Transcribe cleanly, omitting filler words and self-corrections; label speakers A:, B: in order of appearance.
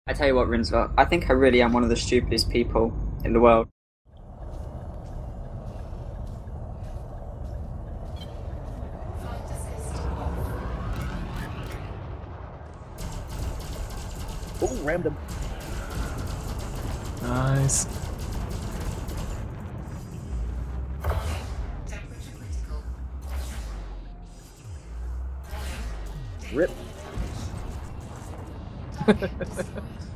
A: I tell you what, Rinzler, I think I really am one of the stupidest people in the world.
B: Oh, rammed him.
C: Nice.
B: Rip.